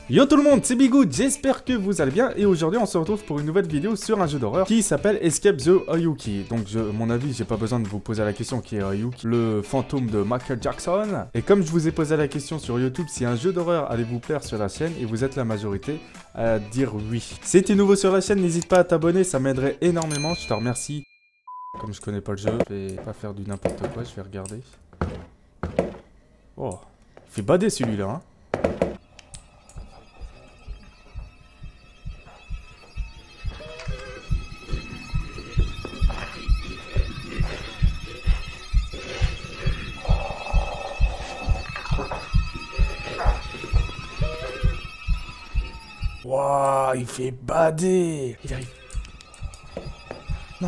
Yo tout le monde, c'est Bigoud, j'espère que vous allez bien et aujourd'hui on se retrouve pour une nouvelle vidéo sur un jeu d'horreur qui s'appelle Escape the Oyuki. Donc mon avis, j'ai pas besoin de vous poser la question qui est Oyuki, le fantôme de Michael Jackson. Et comme je vous ai posé la question sur YouTube si un jeu d'horreur allait vous plaire sur la chaîne et vous êtes la majorité à dire oui. Si tu es nouveau sur la chaîne, n'hésite pas à t'abonner, ça m'aiderait énormément, je te remercie. Comme je connais pas le jeu, je vais pas faire du n'importe quoi, je vais regarder. Oh, il fait bader celui-là hein. Wouah, il fait bader. Il arrive. Non.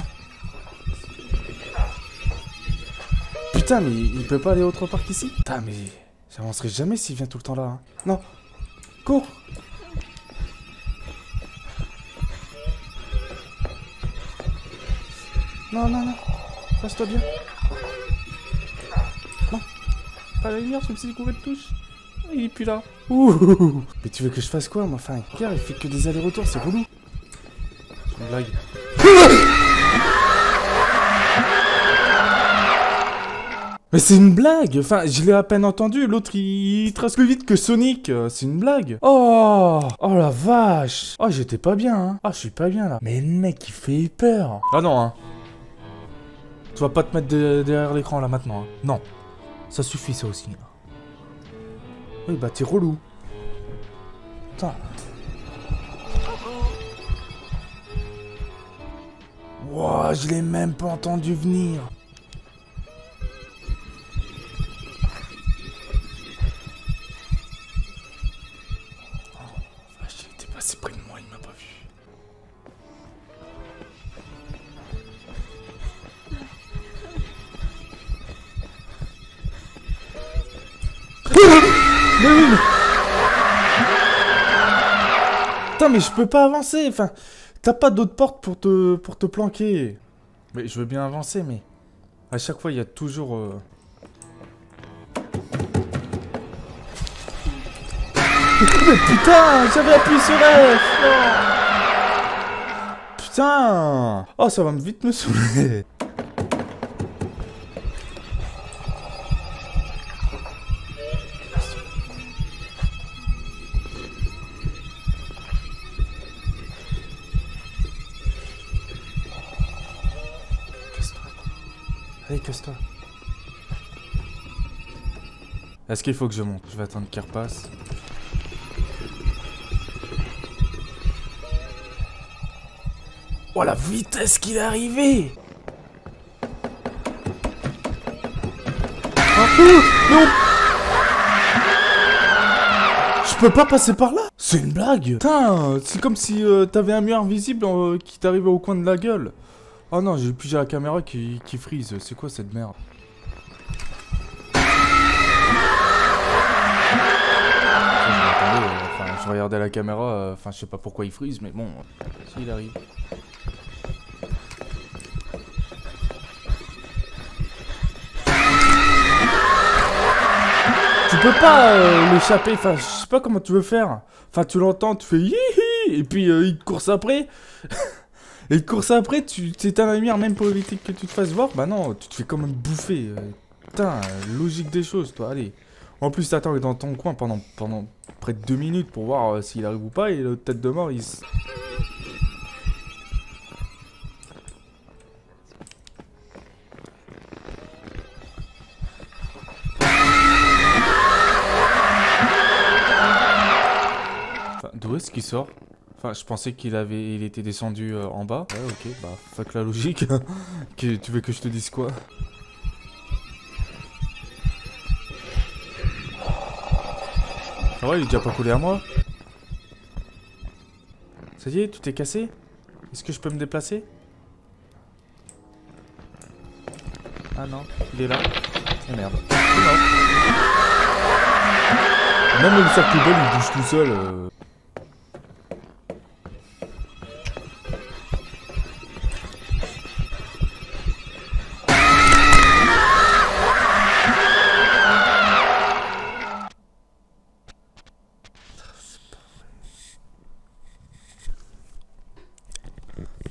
Putain, mais il peut pas aller autre part qu'ici. Putain, mais j'avancerai jamais s'il vient tout le temps là. Hein. Non. Cours. Non, non, non. Passe-toi bien. Non. Pas la lumière, je me suis découvert de touche. Il est plus là. Ouh. Mais tu veux que je fasse quoi, moi? Enfin, regarde, il fait que des allers-retours, c'est relou. C'est une blague. Mais c'est une blague. Enfin, je l'ai à peine entendu. L'autre, il trace plus vite que Sonic. C'est une blague. Oh. Oh la vache. Oh, j'étais pas bien, hein. Ah, je suis pas bien, là. Mais le mec, il fait peur. Ah non, hein. Tu vas pas te mettre derrière l'écran, là, maintenant. Hein. Non. Ça suffit, ça aussi, là. Oui, bah t'es relou. Putain. Wouah, je l'ai même pas entendu venir. Oh, vache, il était passé près de moi, il m'a pas vu. Mais oui, mais... Putain, mais je peux pas avancer, enfin... T'as pas d'autres portes pour te planquer. Mais je veux bien avancer, mais... À chaque fois, il y a toujours... Mais putain, j'avais appuyé sur F. Oh. Putain. Oh, ça va vite me saouler. Allez, casse-toi. Est-ce qu'il faut que je monte? Je vais attendre qu'il repasse. Oh la vitesse qu'il est arrivé! Oh, non! Je peux pas passer par là? C'est une blague! Putain, c'est comme si t'avais un mur invisible qui t'arrivait au coin de la gueule. Oh non, j'ai la caméra qui freeze. C'est quoi cette merde? Je regardais la caméra, enfin je sais pas pourquoi il freeze, mais bon, s'il arrive. Tu peux pas l'échapper, enfin je sais pas comment tu veux faire. Enfin tu l'entends, tu fais hihi, et puis il te course après. Et de course après, tu t'éteins la lumière même pour éviter que tu te fasses voir. Bah non, tu te fais quand même bouffer. Putain, logique des choses, toi, allez. En plus, t'attends dans ton coin pendant près de 2 minutes pour voir s'il arrive ou pas. Et l'autre tête de mort, il se... Enfin, d'où est-ce qu'il sort? Enfin, je pensais il était descendu en bas. Ouais, ok, bah, fuck la logique. Tu veux que je te dise quoi? Ah ouais, il est déjà pas collé à moi. Ça y est, tout est cassé? Est-ce que je peux me déplacer? Ah non, il est là. Oh merde. C'est mort. Même le cercle ball, il bouge tout seul.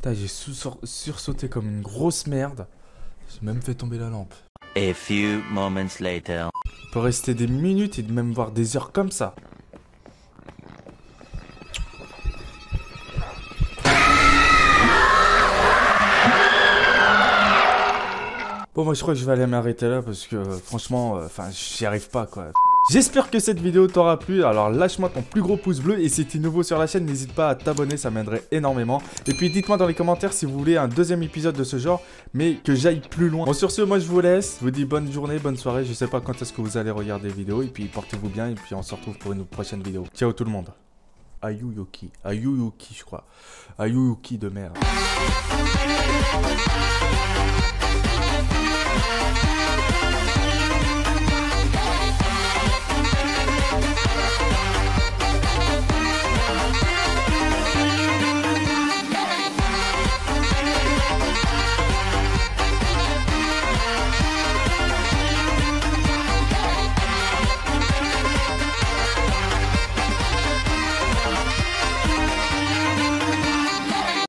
Putain, j'ai sursauté comme une grosse merde. J'ai même fait tomber la lampe. A few moments later. On peut rester des minutes et même voir des heures comme ça. Bon, moi je crois que je vais aller m'arrêter là parce que franchement, enfin, j'y arrive pas quoi. J'espère que cette vidéo t'aura plu, alors lâche-moi ton plus gros pouce bleu et si t'es nouveau sur la chaîne, n'hésite pas à t'abonner, ça m'aiderait énormément. Et puis dites-moi dans les commentaires si vous voulez un deuxième épisode de ce genre, mais que j'aille plus loin. Bon, sur ce, moi je vous laisse, je vous dis bonne journée, bonne soirée, je sais pas quand est-ce que vous allez regarder les vidéos, et puis portez-vous bien, et puis on se retrouve pour une prochaine vidéo. Ciao tout le monde. Ayuyuki, Ayuyuki je crois, Ayuyuki de merde.